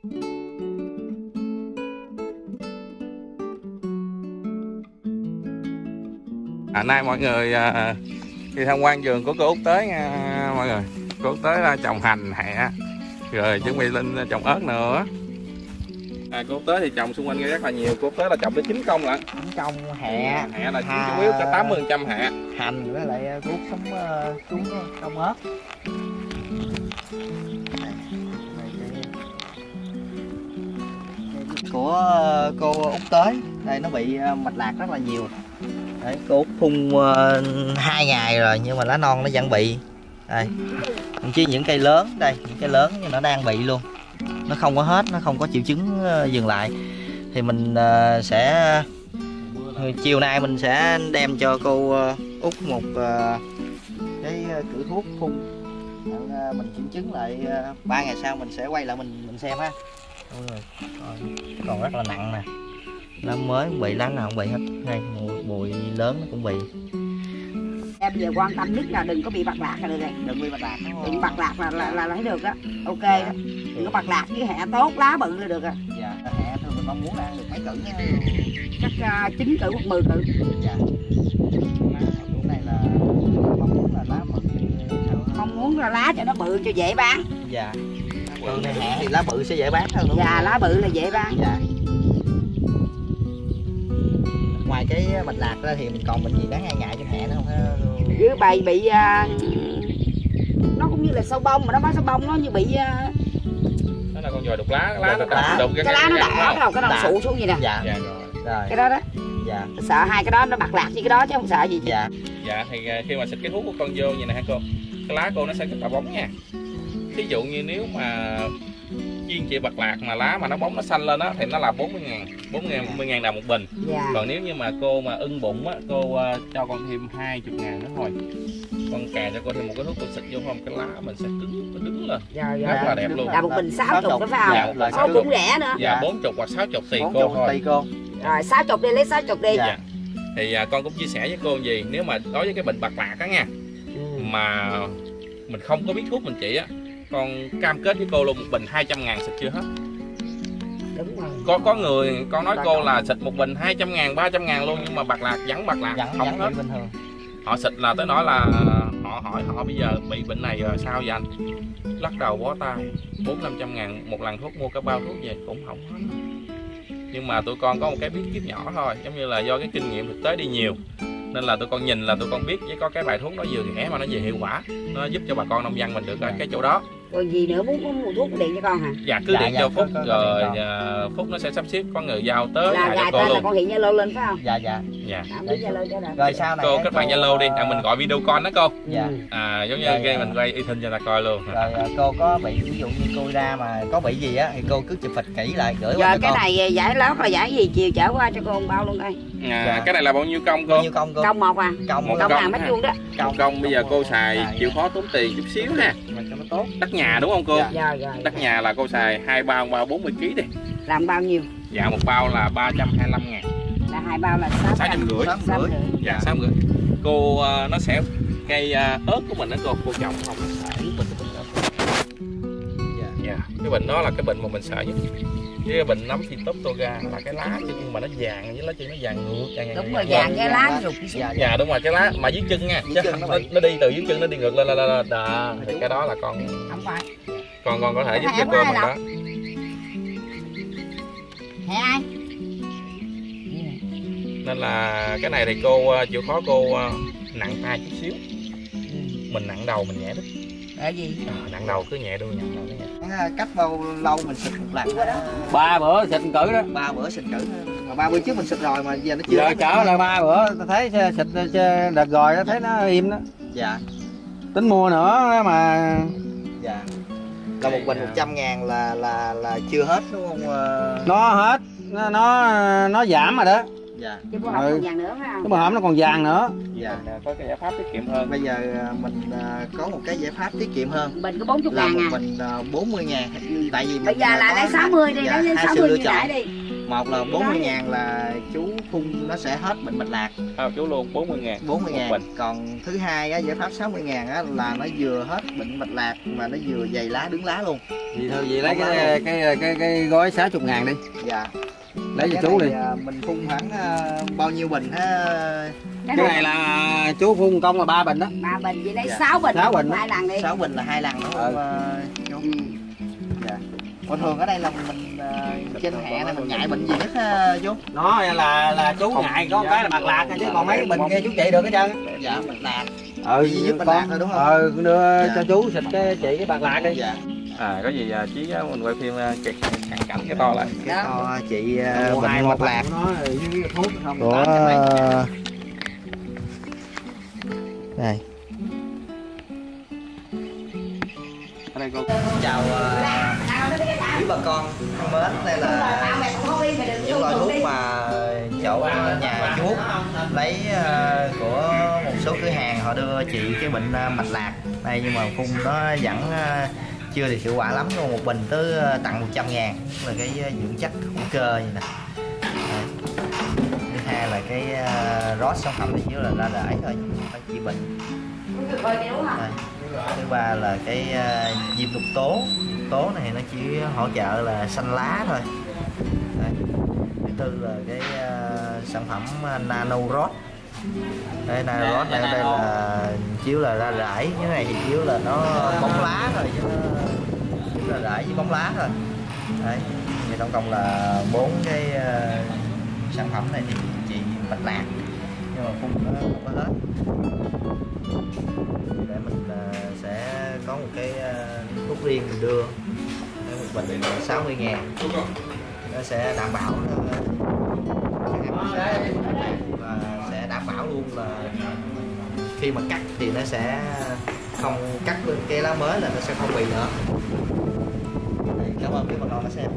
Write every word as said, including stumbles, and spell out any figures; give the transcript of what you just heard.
À, nay mọi người à, đi tham quan vườn của cô Út tới nha mọi người. Cô Út tới là trồng hành hẹ rồi chuẩn bị lên trồng ớt nữa. À, cô Út tới thì trồng xung quanh rất là nhiều. Cô Út tới là trồng tới chín công lận. chín công hẹ. Hẹ là chiếm chủ yếu cả tám mươi phần trăm hẹ. Hành với lại cô Út sống uh, xuống công ớt. Của cô Út tới đây nó bị mạch lạc rất là nhiều. Đấy, cô Út phun uh, hai ngày rồi nhưng mà lá non nó vẫn bị. Đây, chứ những cây lớn đây, những cây lớn nhưng nó đang bị luôn, nó không có hết, nó không có triệu chứng uh, dừng lại. Thì mình uh, sẽ chiều nay mình sẽ đem cho cô uh, Út một uh, cái cử thuốc phun. Uh, mình kiểm chứng lại ba uh, ngày sau mình sẽ quay lại mình mình xem ha. Rồi, còn rất là nặng nè, lá mới cũng bị, lá nào cũng bị hết. Đây bụi lớn nó cũng bị. Em bây giờ quan tâm nhất là đừng có bị bạc lạc là được rồi. Đừng bị bạc lạc, đừng bạc lạc là là là thấy được á, ok đó. Đừng có bạc lạc với hẹ tốt, lá bự là được rồi. Dạ, hẹ thường mình mong muốn ăn được mấy cử đó. Chắc uh, chín cử hoặc mười cử. Dạ. Lá này là mong muốn là lá bự. Mong muốn là lá cho nó bự cho dễ bán. Dạ. Còn hẹ thì lá bự sẽ dễ bán hơn đúng không? Dạ, lá bự là dễ bán. Dạ. Ngoài cái bạch lạc ra thì mình còn bệnh gì đáng ngại ngại trên hẹ nữa không? Với bầy bị uh, nó cũng như là sâu bông mà nó bán sâu bông, nó như bị uh, đó là con dòi đục lá, lá nó lá. đục cái, cái lá nó đỏ đâu, cái đầu sụ xuống vậy nè. Dạ. Dạ rồi. Rồi. Cái đó đó. Dạ. Sợ hai cái đó nó bạc lạc với cái đó chứ không sợ gì. Dạ. Dạ thì khi mà xịt cái thuốc của con vô vậy nè hả cô, cái lá cô nó sẽ rất là bóng nha. Ví dụ như nếu mà chuyên trị bạc lạc mà lá mà nó bóng nó xanh lên á thì nó là bốn mươi ngàn, bốn mươi ngàn đồng một bình. Dạ. Còn nếu như mà cô mà ưng bụng á, cô uh, cho con thêm hai mươi ngàn nữa thôi. Con cà cho cô thêm một cái thuốc cô xịt vô không, cái lá mình sẽ cứng, nó đứng lên. Dạ, dạ. Rất là đẹp luôn. Là một bình sáu mươi đó phải không? Dạ, Có cũng rẻ nữa. Dạ, bốn mươi hoặc sáu mươi tùy cô thôi. Tùy cô. Rồi sáu mươi đi, lấy sáu mươi đi. Dạ. Thì uh, con cũng chia sẻ với cô gì, nếu mà đối với cái bệnh bạc lạc á nha, ừ. mà mình không có biết thuốc mình trị á, con cam kết với cô luôn một bình hai trăm ngàn xịt chưa hết. Đúng rồi. Có có người con nói cô là xịt một bình hai trăm ngàn, ba trăm ngàn luôn nhưng mà bạc lạc vẫn bạc lạc vẫn, không vẫn hết. bình thường. Họ xịt là tới nói là họ hỏi họ bây giờ bị bệnh này rồi sao vậy anh? Lắc đầu bó tay, bốn năm trăm ngàn một lần thuốc, mua cả bao thuốc về cũng không hết. Nhưng mà tụi con có một cái bí kíp nhỏ thôi, giống như là do cái kinh nghiệm thực tế đi nhiều nên là tụi con nhìn là tụi con biết với có cái bài thuốc nó vừa rẻ mà nó về hiệu quả, nó giúp cho bà con nông dân mình được ở cái chỗ đó. Còn gì nữa, muốn có mua thuốc điện cho con hả? Dạ cứ dạ, điện dạ, cho Phúc có, có, rồi có uh, Phúc nó sẽ sắp xếp có người giao tới là cho cô tên luôn. là con hiện Zalo lên phải không? Dạ dạ. Dạ. Rồi sau này cô kết bạn Zalo đi, à, mình gọi video call đó cô. Dạ. À giống như rồi, cái mình quay y thinh cho ta coi luôn. Rồi cô có bị ví dụ như cô ra mà có bị gì á thì cô cứ chụp phịch kỹ lại gửi giờ qua cho cái con. này giải lót là giải gì, chiều chở qua cho cô một bao luôn đây. À, dạ. Cái này là bao nhiêu công cô? Bao nhiêu công cô? Công một à? Công một công ngàn mét vuông đó. Công, công bây giờ cô xài dạ, chịu dạ. khó tốn tiền chút xíu ha. Mà cho nó tốt. Đất nhà đúng không cô? Dạ. Rồi, rồi, Đất nhà là cô xài hai bao, bao bốn mươi ki lô gam đi. Làm bao nhiêu? Dạ một bao là ba trăm hai mươi lăm ngàn. Là hai bao là sáu trăm rưỡi. Dạ sáu rưỡi. Cô uh, nó sẽ cây uh, ớt của mình đó cô, cô trồng không nó sợ nhất bệnh cái bệnh đó. Dạ. Dạ. Cái bệnh đó là cái bệnh mà mình sợ nhất. Cái bệnh nấm Phytophthora là cái lá nhưng mà nó vàng với lá chân nó vàng ngược. Vàng, đúng vàng, rồi, vàng, vàng cái lá rụt. Dạ, dạ đúng rồi, cái lá mà dưới chân nha, dưới chứ chân nó, nó, nó đi từ dưới chân nó đi ngược lên lên lên đó. Thì cái đó là con không phải. Con con có thể giúp cho cô mình đó. Hẹ ai? Nên là cái này thì cô chịu khó cô nặng tay chút xíu. Mình nặng đầu mình nhẹ đít. Là gì? À, nặng đầu cứ nhẹ đuôi, nặng đầu cứ nhẹ. Cách bao lâu mình xịt một lần? Ba bữa xịt cử đó. Ba bữa xịt cử. Mà ba bữa trước mình xịt rồi mà giờ nó chưa. Giờ trở lại ba bữa thấy xịt đợt rồi thấy nó im đó. Dạ. Tính mua nữa mà. Dạ. Là một bình một trăm ngàn là là là chưa hết đúng không? Nó hết, nó nó, nó giảm rồi đó. Dạ. Chứ bữa hổm còn vàng nữa phải không? Cái bữa hổm nó còn vàng nữa. Dạ. Có cái giải pháp tiết kiệm hơn. Bây giờ mình có một cái giải pháp tiết kiệm hơn. Bình có bốn mươi là ngàn một à. bình bốn mươi ngàn. Tại vì bây giờ là lấy sáu mươi đi, lấy sáu mươi như nãy đi. một là bốn mươi ngàn là chú phun nó sẽ hết bệnh mạch lạc. À, chú luôn bốn mươi ngàn. bốn mươi ngàn. Còn thứ hai á, giải pháp sáu mươi ngàn á, là nó vừa hết bệnh mạch lạc mà nó vừa dày lá đứng lá luôn. Vậy thôi, vậy lấy cái cái, cái cái cái gói sáu mươi ngàn đi. Dạ. Lấy cho chú đi. Mình phun khoảng uh, bao nhiêu bình ha? Cái này là chú phun công là ba bình đó. ba bình vậy lấy Dạ. sáu bình. sáu bình hai lần đi. sáu bình là hai lần đúng không? Ừ. Uh, chú. Dạ. Còn thường ở đây là mình uh, trên hè này mình ngại bệnh gì nhất uh, chú? Nó là là chú ngại có cái là bạc lạc chứ còn mấy bình kia chú chạy được hết trơn. Dạ, bạc lạc. Ừ, duy nhất bạc lạc thôi đúng không? Ờ, đưa Dạ. cho chú xịt cái chỉ cái bạc lạc đi. Dạ. À, có gì à, Chí á, mình quay phim à, kẹt cận cảnh cái to lại. Cái to chị Mua uh, hai bệnh bạc một lạc nó với thuốc không của tám này. ở đây cô. Chào uh, quý bà con thân mến, đây là những loại thuốc mà chỗ nhà chú Út lấy uh, của một số cửa hàng họ đưa chị cái bệnh uh, mạch lạc đây, nhưng mà phun nó vẫn uh, chưa được hiệu quả lắm luôn. Một bình tới uh, tặng một trăm ngàn là cái uh, dưỡng chất hữu cơ vậy nè. Đấy. Thứ hai là cái uh, rót sản phẩm này chỉ là ra rải thôi, không phải trị bệnh. Đây. Thứ ba là cái uh, diêm độc tố. Độc tố này nó chỉ hỗ trợ là xanh lá thôi. Đấy. Thứ tư là cái uh, sản phẩm uh, nano rod. Đây nano rod này ở đây là chiếu là ra rải, cái này thì chiếu là nó bóng lá thôi chứ nó chiếu là rải với bóng lá thôi. Đấy. Thì tổng cộng là bốn cái uh, sản phẩm này thì chị mạch lạc, nhưng mà phun nó không có hết. Để mình uh, sẽ có một cái uh, thuốc riêng mình đưa để một bình sáu mươi ngàn, nó sẽ đảm bảo nó, và sẽ đảm bảo luôn là khi mà cắt thì nó sẽ không cắt lên cái lá mới là nó sẽ không bị nữa. Cảm ơn quý bà con đã xem.